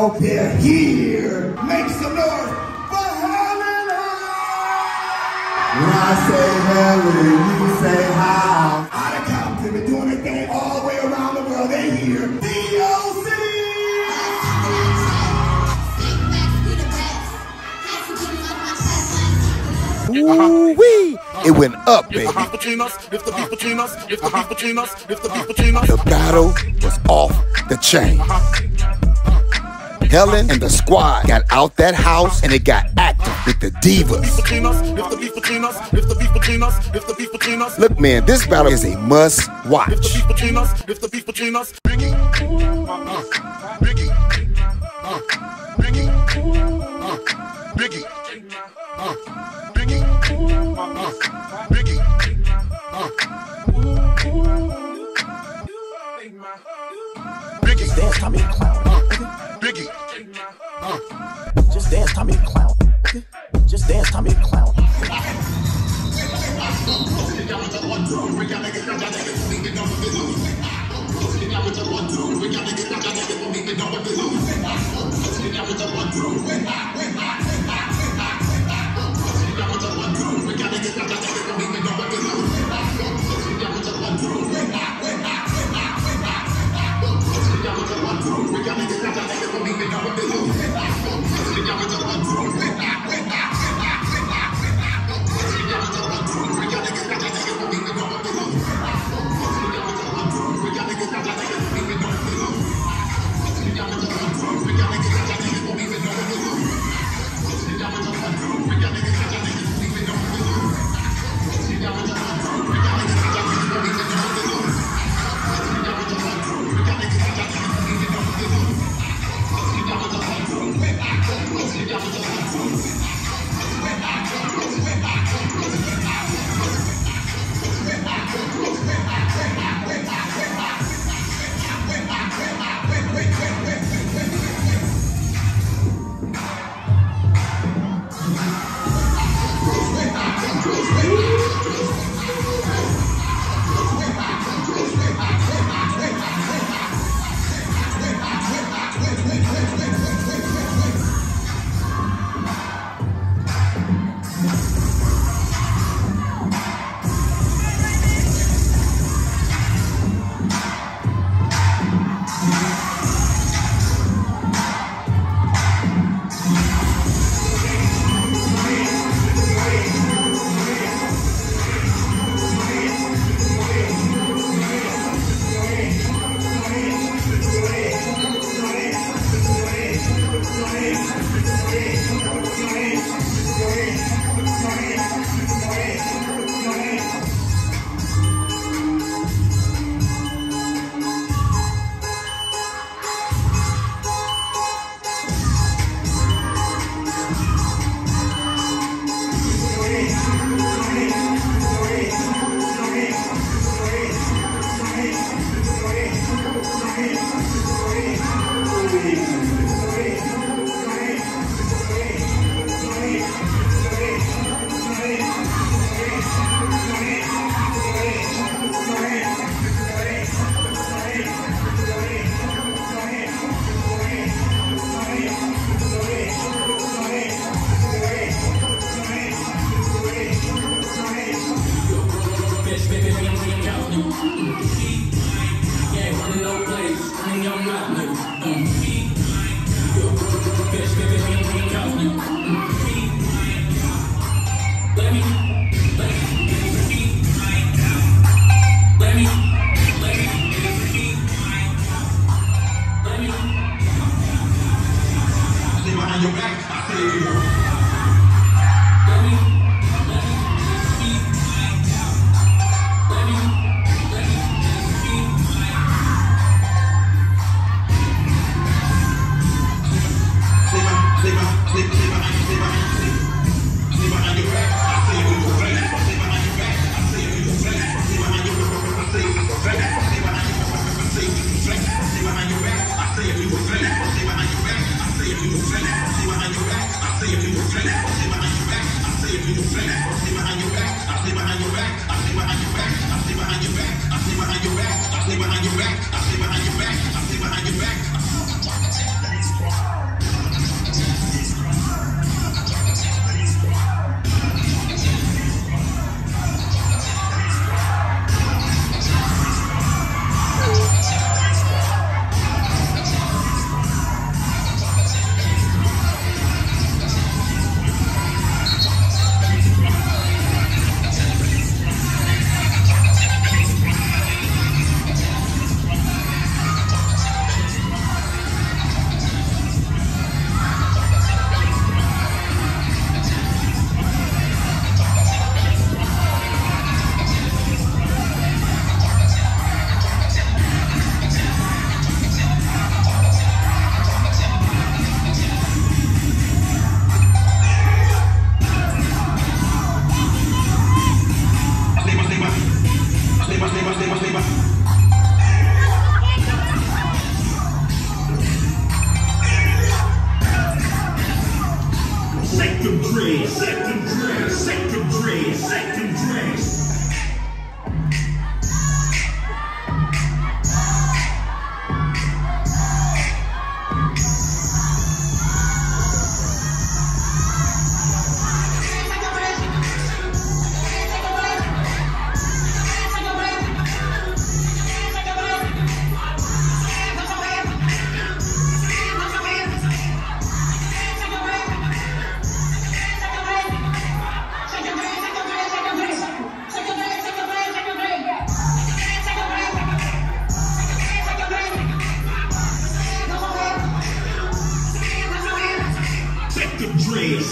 hope they're here. Make some noise for Helen High. When I say Helen, you say how. Out of Compton, been doing their thing all the way around the world. They here. D.O.C. Ooh-wee! It went up, baby. If the beef between us, if the beef between us, if the beef between us, if the beef between us. The battle was off the chain. Helen and the squad got out that house and it got active with the divas. If the beef between us, if the beef between us, if the beef between us, if the beef between us. Look, man, this battle is a must watch. If the beef between us, if the beef between us. Biggie, Biggie, Biggie, Biggie, Biggie, Biggie. Just dance, Tommy the Clown. Biggie. Just dance, Tommy the Clown. Just dance, Tommy the Clown.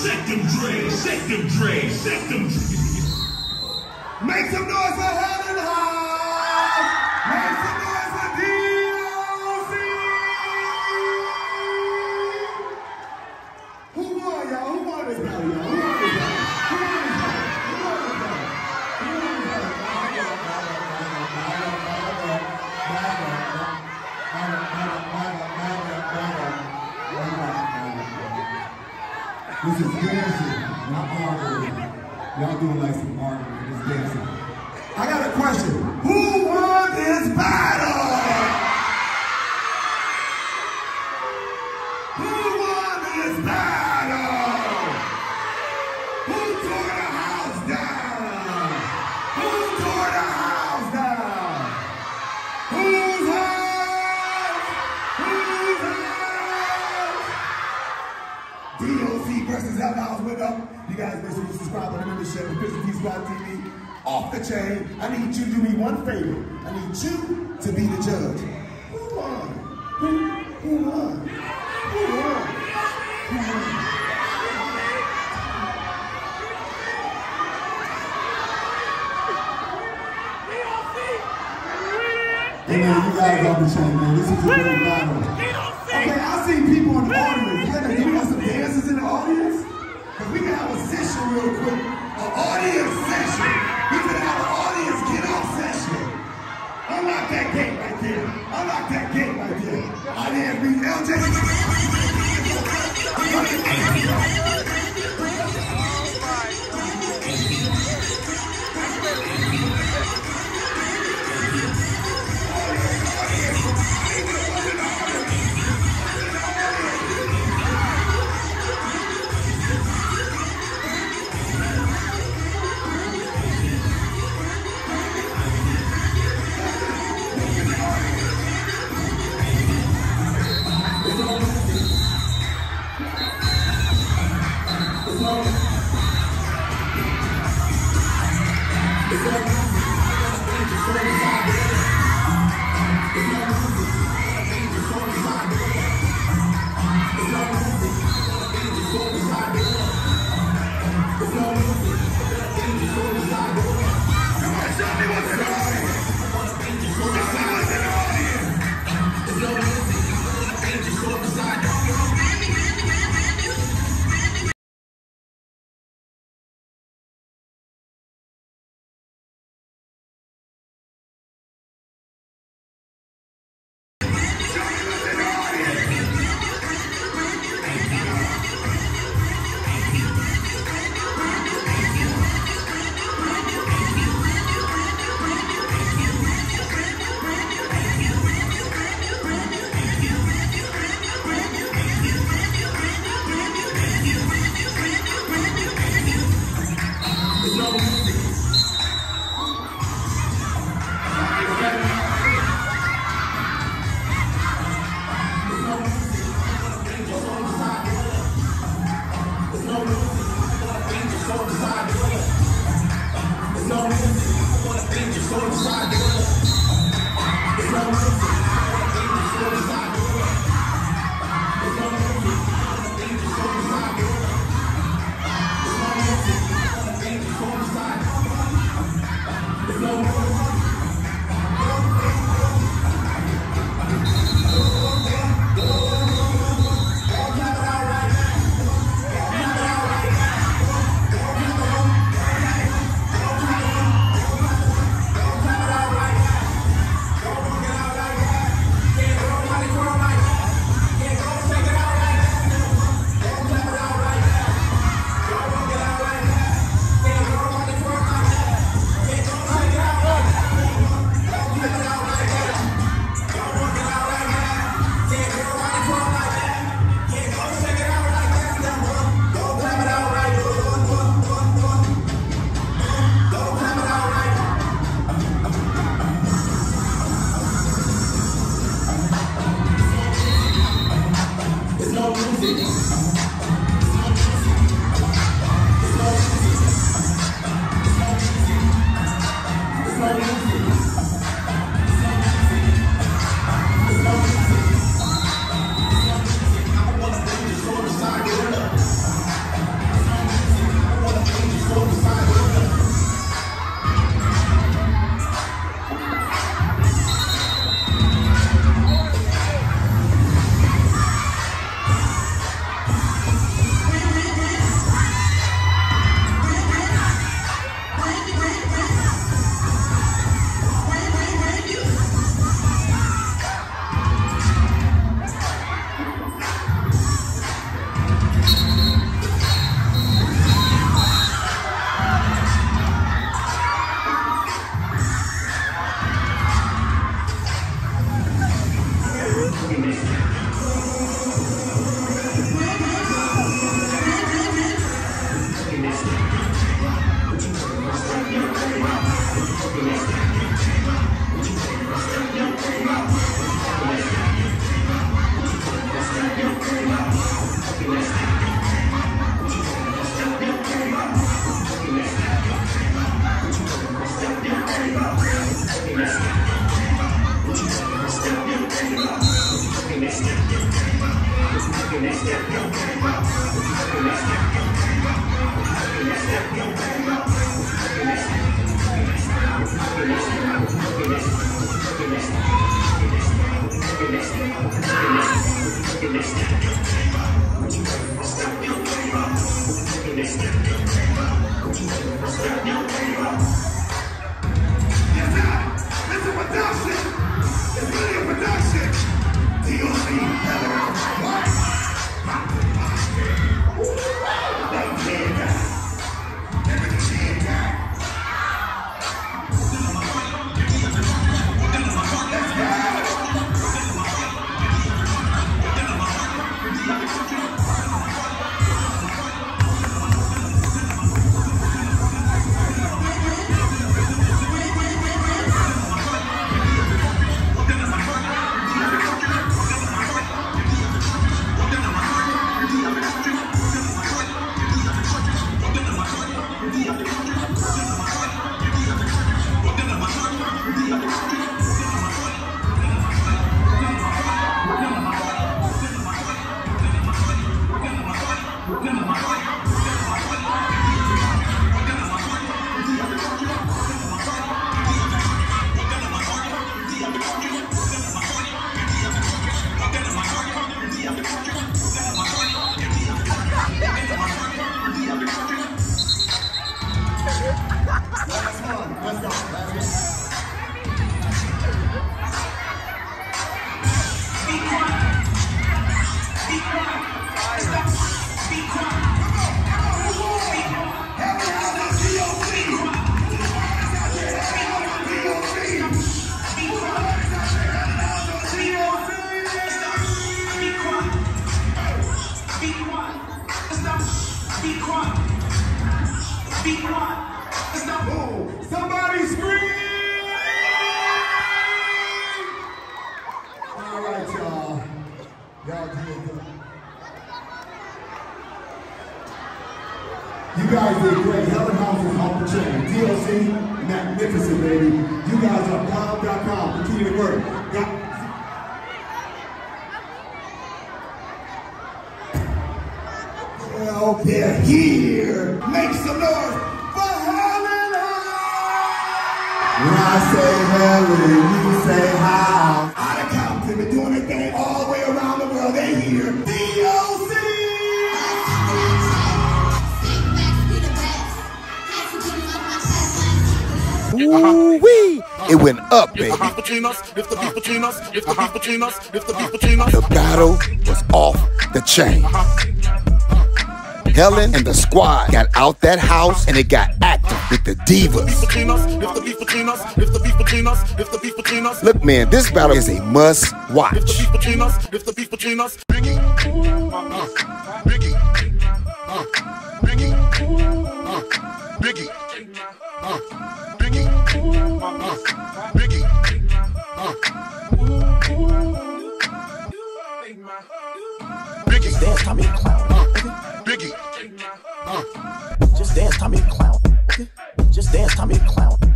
shake them dreads, shake them dreads, shake them dreads. Make some noise for Helen High. Make some noise for DOC. Who won, y'all? Who won this battle, y'all? Who won this battle? Who won this battle? Who won this battle? Who won this battle? This is dancing, not arguing. Y'all doing like some arguing, it's dancing. I got a question. Who won this battle? Who won this battle? Who tore the house down? Who tore the house down? Who's house? Who's house? DOC versus Outhouse went up. You guys make sure you subscribe to the membership of Christian T Squad TV. Off the chain. I need you to do me one favor. I need you to be the judge. Who won? Who won? Who won? Who won? Hey man, you guys off the chain, man. This is a great battle. Okay, I see people in the audience. Can we have some dancers in the audience? Because we can have a session real quick. An audience session. We can have an audience get off session. Unlock that gate right there. Unlock that gate right there. I didn't read LJ. Somebody scream! All right, y'all. Y'all did good. You guys did great. Helen House is off the chain. DLC, magnificent, baby. You guys are bomb.com. Continue to work. Well, they're here. Make some noise for Helen House! When I say Helen, you say how. Out of Compton, been doing their thing all the way around the world. They here. DOC! Ooh-wee! It went up, baby. If the beef between us, if the beef between us, if the beef between us, if the beef between us. The battle was off the chain. Helen and the squad got out that house and it got active with the divas. If the beef between us, if the beef between us, if the beef between us, if the beef between us. Look, man, this battle is a must watch. If the beef between us, if the beef between us. Biggie, Biggie, Biggie, Biggie, Biggie, Biggie. Just dance, Tommy the Clown. Biggie. Just dance, Tommy the Clown. Just dance, Tommy the Clown.